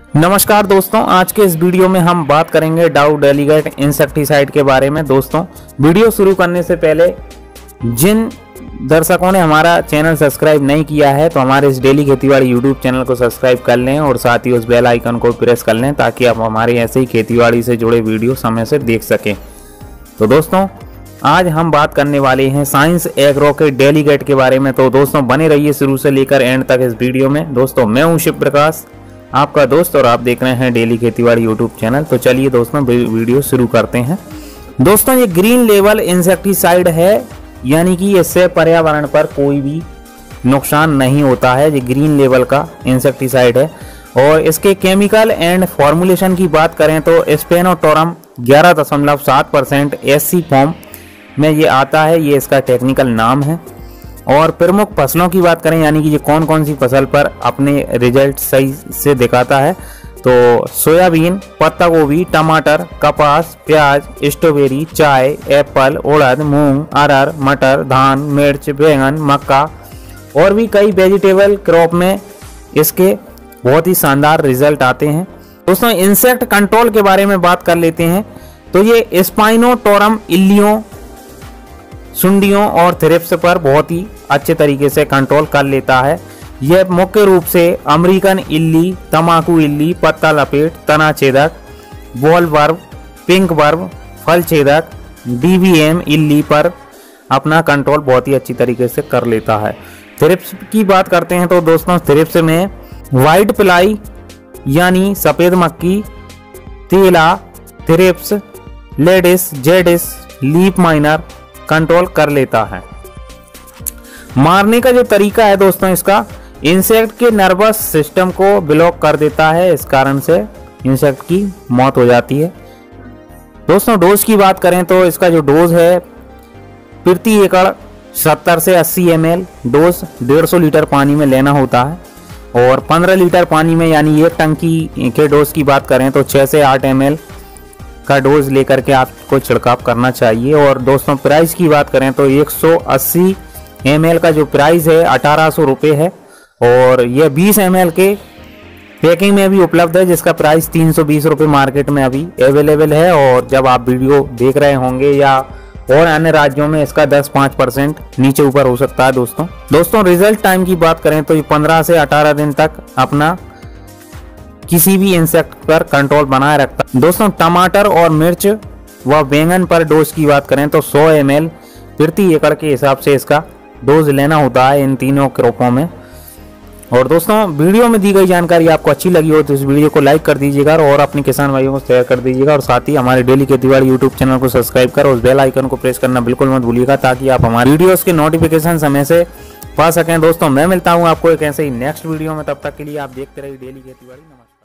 नमस्कार दोस्तों, आज के इस वीडियो में हम बात करेंगे डाउ डेलीगेट इंसेक्टिसाइड के बारे में। दोस्तों, वीडियो शुरू करने से पहले जिन दर्शकों ने हमारा चैनल सब्सक्राइब नहीं किया है तो हमारे इस डेली खेतीबाड़ी यूट्यूब चैनल को सब्सक्राइब कर लें और साथ ही उस बेल आइकन को प्रेस कर लें ताकि आप हमारे ऐसे ही खेतीबाड़ी से जुड़े वीडियो समय से देख सकें। तो दोस्तों, आज हम बात करने वाले हैं साइंस एग्रो के डेलीगेट के बारे में। तो दोस्तों, बने रहिए शुरू से लेकर एंड तक इस वीडियो में। दोस्तों, मैं हूं शिव प्रकाश, आपका दोस्त, और आप देख रहे हैं डेली खेतीबाड़ी यूट्यूब चैनल। तो चलिए दोस्तों, वीडियो शुरू करते हैं। दोस्तों, ये ग्रीन लेवल इंसेक्टिसाइड है, यानी कि इससे पर्यावरण पर कोई भी नुकसान नहीं होता है। ये ग्रीन लेवल का इंसेक्टिसाइड है और इसके केमिकल एंड फॉर्मुलेशन की बात करें तो स्पेनोटोरम 11.7% SC फॉर्म में ये आता है, ये इसका टेक्निकल नाम है। और प्रमुख फसलों की बात करें, यानी कि ये कौन कौन सी फसल पर अपने रिजल्ट सही से दिखाता है, तो सोयाबीन, पत्ता गोभी, टमाटर, कपास, प्याज, स्ट्रॉबेरी, चाय, एप्पल, उड़द, मूंग, अरहर, मटर, धान, मिर्च, बैंगन, मक्का और भी कई वेजिटेबल क्रॉप में इसके बहुत ही शानदार रिजल्ट आते हैं। दोस्तों, इंसेक्ट कंट्रोल के बारे में बात कर लेते हैं। तो ये स्पाइनोटोरम इल्लियों, सुंडियों और थ्रिप्स पर बहुत ही अच्छे तरीके से कंट्रोल कर लेता है। यह मुख्य रूप से अमेरिकन इल्ली, तंबाकू इल्ली, पत्ता लपेट, तना छेदक, बॉल वर्म, पिंक वर्म, फल छेदक, DVM इल्ली पर अपना कंट्रोल बहुत ही अच्छी तरीके से कर लेता है। थ्रिप्स की बात करते हैं तो दोस्तों, थ्रिप्स में व्हाइट प्लाई यानी सफेद मक्खी, तेला थ्रिप्स, लेडिस, जेडिस, लीफ माइनर कंट्रोल कर लेता है। मारने का जो तरीका है दोस्तों, इसका इंसेक्ट के नर्वस सिस्टम को ब्लॉक कर देता है, इस कारण से इंसेक्ट की मौत हो जाती है। दोस्तों, डोज की बात करें तो इसका जो डोज है प्रति एकड़ 70 से 80 ml डोज 150 लीटर पानी में लेना होता है। और 15 लीटर पानी में, यानी एक टंकी के डोज की बात करें तो 6 से 8 ml का डोज लेकर के आपको छिड़काव करना चाहिए। और दोस्तों, प्राइस की बात करें तो 180 ml का जो प्राइस है 1800 रुपये है और यह 20 ml के पैकिंग में भी उपलब्ध है, जिसका प्राइस 320 रुपये मार्केट में अभी अवेलेबल है। और जब आप वीडियो देख रहे होंगे या और अन्य राज्यों में इसका 10-5% नीचे ऊपर हो सकता है। दोस्तों, रिजल्ट टाइम की बात करें तो ये 15 से 18 दिन तक अपना किसी भी इंसेक्ट पर कंट्रोल बनाए रखता है। दोस्तों, टमाटर और मिर्च व बैंगन पर डोज की बात करें तो 100 ml प्रति एकड़ के हिसाब से इसका डोज लेना होता है इन तीनों क्रॉपों में। और दोस्तों, वीडियो में दी गई जानकारी आपको अच्छी लगी हो तो इस वीडियो को लाइक कर दीजिएगा और अपने किसान भाइयों को शेयर कर दीजिएगा। और साथ ही हमारे डेली खेतीबाड़ी यूट्यूब चैनल को सब्सक्राइब कर उस बेल आइकन को प्रेस करना बिल्कुल मत भूलिएगा ताकि आप हमारे वीडियोस के नोटिफिकेशन समय से पा सकें। दोस्तों, मैं मिलता हूँ आपको एक ऐसे ही नेक्स्ट वीडियो में, तब तक के लिए आप देखते रहिए डेली खेतीबाड़ी। नमस्कार।